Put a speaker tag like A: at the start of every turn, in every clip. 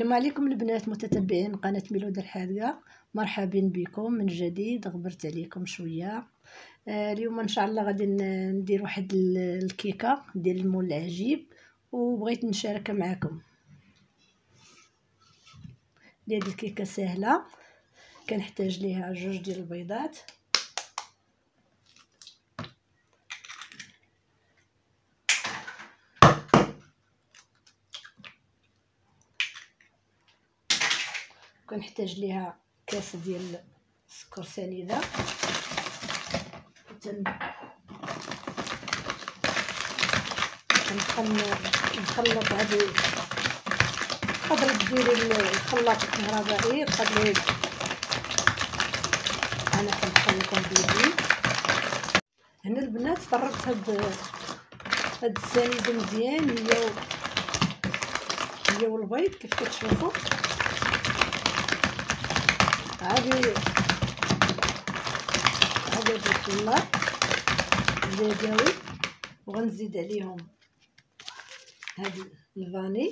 A: السلام عليكم البنات متتبعين قناة ميلود الحادقة، مرحبا بكم من جديد. غبرت عليكم شويه. اليوم ان شاء الله غادي ندير واحد الكيكه ديال المول العجيب، وبغيت نشاركها معكم. هذه الكيكه سهله، كنحتاج ليها 2 ديال البيضات، كنحتاج ليها كاس ديال السكر سنيده، نخلط هذه. تقدري ديري الخلاط الكهربائي، تقدري انا كنخلطهم بيدي. هنا البنات طربت هاد السنيده مزيان، هي والبيض كيف كتشوفوا. عادي بالخلاط زيداوي، وغنزيد عليهم هاد الفاني،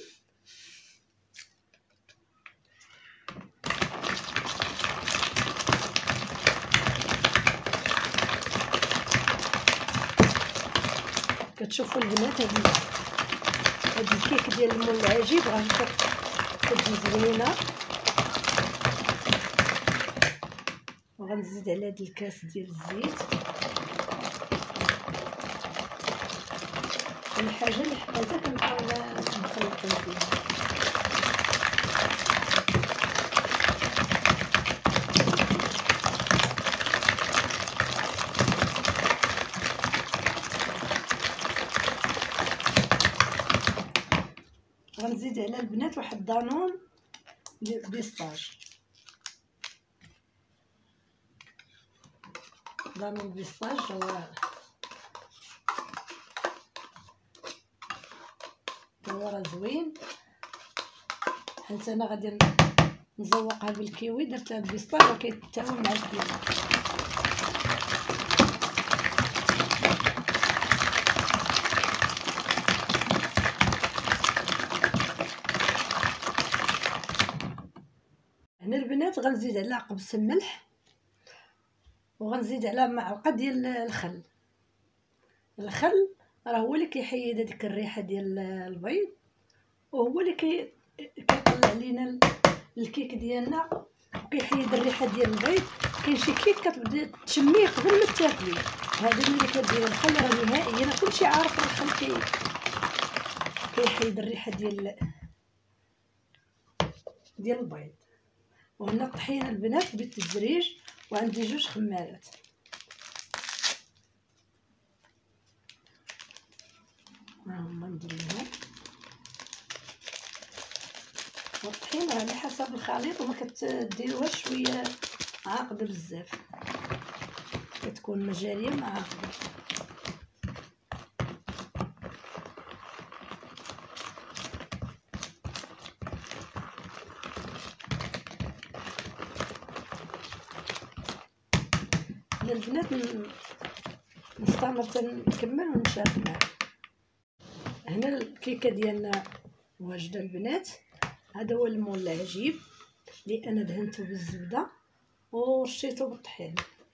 A: كتشوفوا البنات. هاد الكيك ديال المول العجيب راه كتجي زوينه. وغنزيد على هاد الكاس ديال الزيت. الحاجه اللي حطيتها كنبقاو نخلطهم فيها. غنزيد على البنات واحد دانون بيسطاج، دانون بيسطاج هو راه زوين. حيت انا غادي نزوقها بالكيوي، درتها بالبيسطاج وكيتعاون مع الكيوي. هنا البنات غنزيد على قبص الملح، وغنزيد على معلقه ديال الخل راه هو اللي كيحيد هذيك الريحه ديال البيض، وهو اللي كيطلع لينا الكيك ديالنا، وكيحيد الريحه ديال البيض. كاين شي كيك كتبدا تشميه قبل ما تاكليه، هذا ملي كدير الخل راه نهائيا كلشي عارف الخل كيحيد الريحه ديال البيض. وهنا الطحينه البنات بالتدريج، وعندي 2 خمارات. هما نديرهم. والطحينه على حسب الخليط، وما كتديروهاش شويه عاقده بزاف، كتكون مجاريه مع عاقده. البنات نستمر تنكمل ونشارك معكم. هنا الكيكه ديالنا واجده البنات. هذا هو المول العجيب اللي انا دهنته بالزبده ورشيته بالطحين.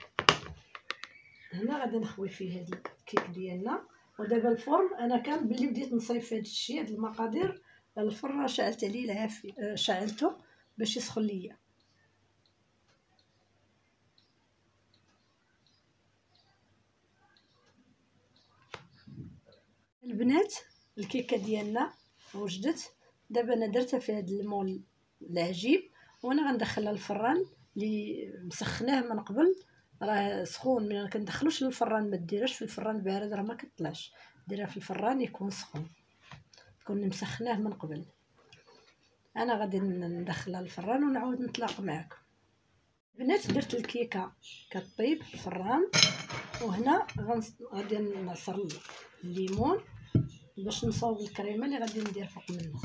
A: هنا غادي نخوي فيه هذا الكيك ديالنا. ودابا الفرن انا كان بلي بديت نصايب هذا الشيء، هاد المقادير. الفرن شعلت عليه العافيه، شعلته باش يسخن ليا. البنات الكيكه ديالنا وجدت. دابا انا درتها في هذا المول العجيب، وانا غندخلها للفران اللي مسخناه من قبل، راه سخون. ما كندخلوش للفران، ما ديرهاش في الفران بارد، راه ما كطلعش. ديرها في الفران يكون سخون، تكون مسخناه من قبل. انا غادي ندخلها للفران ونعاود نطلق معكم. البنات درت الكيكه كطيب في الفران، وهنا غادي نعصر الليمون باش نصاوب الكريمه اللي غادي ندير فوق منه.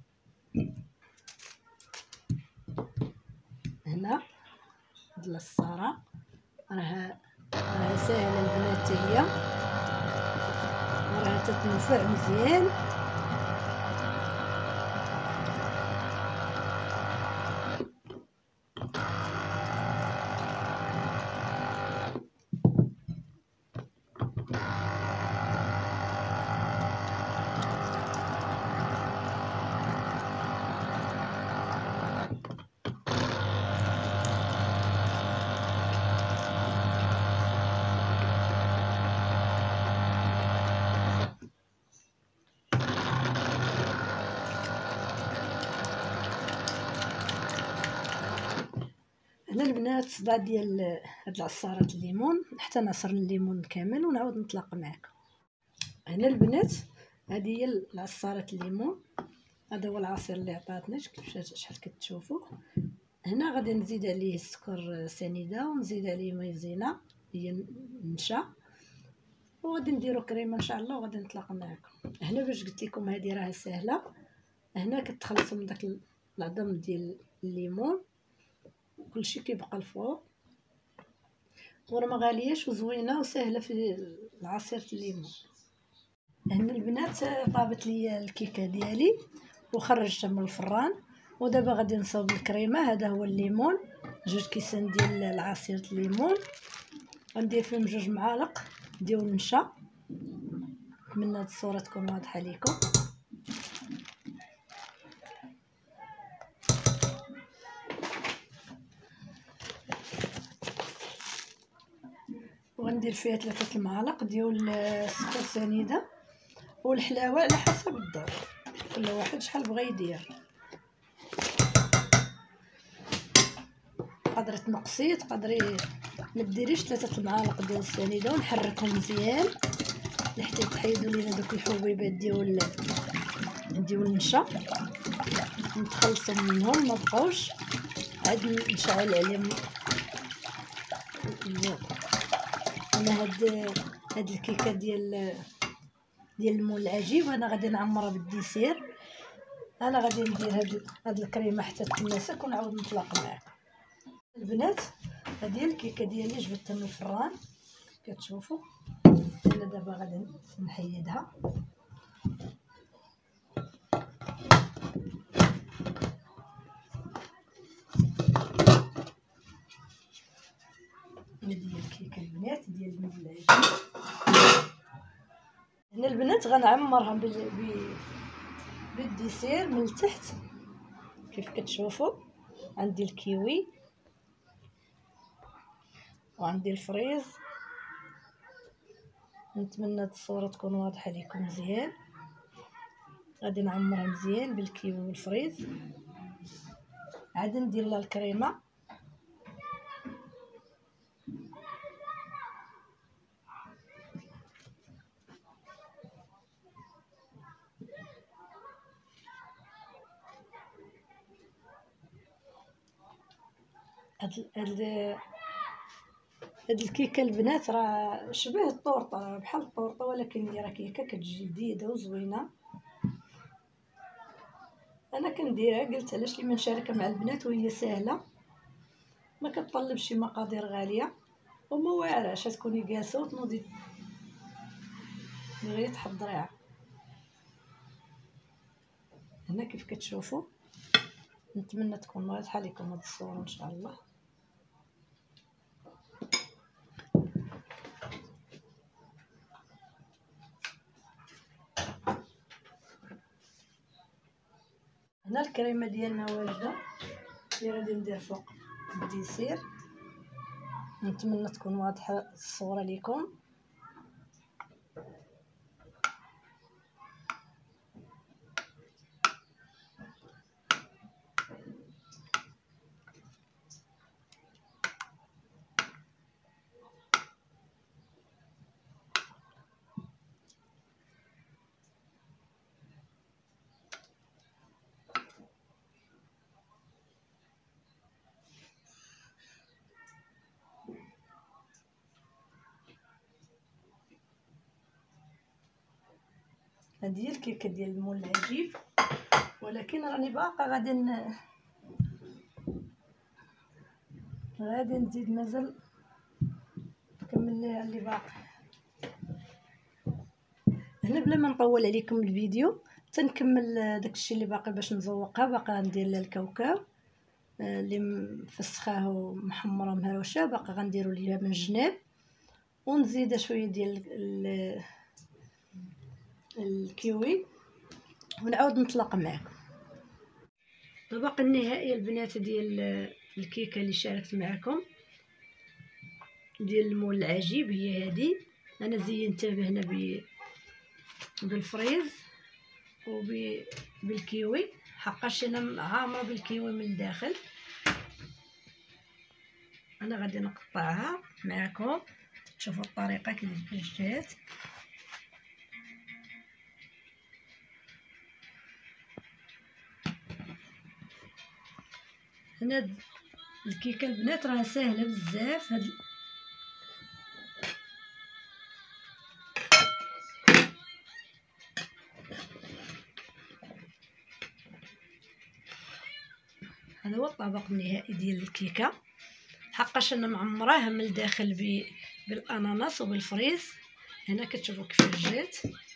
A: هنا هاد الصاره راه ساهله البنات، هي راه تتنفع مزيان. هنا البنات صداع ديال هاد العصاره الليمون، حتى نعصر الليمون كامل ونعاود نطلق معكم. هنا البنات هذه هي العصاره الليمون، هذا هو العصير اللي عطاتنا شحال كتشوفوا. هنا غادي نزيد عليه السكر سنيده ونزيد عليه مايزينا هي النشا، وغادي نديرو كريمه ان شاء الله وغادي نطلق معكم. هنا باش قلت لكم هذه راه سهله، هنا كتخلصوا من داك العظم ديال الليمون كلشي كيبقى الفوق، وراه ما غالياش وزوينه وسهله في العصير الليمون. هنا البنات طابت لي الكيكه ديالي وخرجتها من الفران، ودابا غادي نصاوب الكريمه. هذا هو الليمون، 2 كيسان ديال العصير الليمون، غندير فيهم 2 معالق ديال النشا. نتمنى هاد الصوره تكون واضحه لكم. وغندير فيها 3 المعالق ديال السكر سنيده، والحلاوه على حسب الذوق، كل واحد شحال بغى يدير. تقدري تنقصي تقدري ما ديريش 3 المعالق ديال السنيده، ونحركهم مزيان لحتى تحيدوا لينا دوك الحبيبات ديال النشا، نتخلصوا منهم ما بقاوش، عاد نشعل عليهم. انا هاد الكيكه ديال المول العجيب انا غادي نعمرها بالديسير. انا غادي ندير هاد الكريمه حتى تتماسك ونعاود نطلق معاكم. البنات هذه الكيكه ديالي جبدتها من الفران كتشوفوا. انا دابا غادي نحيدها. هذه الكيكه البنات ديال المول العجيب. هنا البنات غنعمرها بالديسير من التحت كيف كتشوفوا. عندي الكيوي وعندي الفريز، نتمنى هاد الصوره تكون واضحه لكم مزيان. غادي نعمرها مزيان بالكيوي والفريز، عاد ندير لها الكريمه. هاد الكيكه البنات راه شبه الطورطه، بحال الطورطه، ولكن هي راه كيكه كتجي جديده وزوينه. انا كنديرها قلت علاش لي ما نشاركها مع البنات وهي سهله، ما كتطلبش شي مقادير غاليه وما واعراش، تكوني جالسه وتنوضي غير تحضريها. هنا كيف كتشوفوا، نتمنى تكون واضحه لكم هاد الصوره ان شاء الله. هنا الكريمه ديالنا واجده اللي غادي ندير فوق الديسير. نتمنى تكون واضحه الصوره لكم. هذه هي الكيكه ديال المول العجيب، ولكن راني باقا غادي نزيد مازال نكمل ليها اللي باقي. هنا بلا ما نطول عليكم الفيديو تنكمل داكشي اللي باقي باش نزوقها. باقا ندير لها الكاوكاو اللي مفسخاه ومحمره ومهروشه، باقا غنديروا ليها من الجناب، ونزيد شويه ديال الكيوي ونعاود نطلق معكم. الطبق النهائي البنات ديال الكيكه اللي شاركت معكم ديال المول العجيب هي هذه. انا زينتها هنا بالفريز وبالكيوي، حقاش انا عامره بالكيوي من الداخل. انا غادي نقطعها معكم تشوفوا الطريقه كيفاش جات. هنا الكيكه البنات راه ساهله بزاف. هذا هو الطبق النهائي ديال الكيكه، حقاش انا معمراه من الداخل بالاناناس وبالفريز. هنا كتشوفوا كيفاش جات.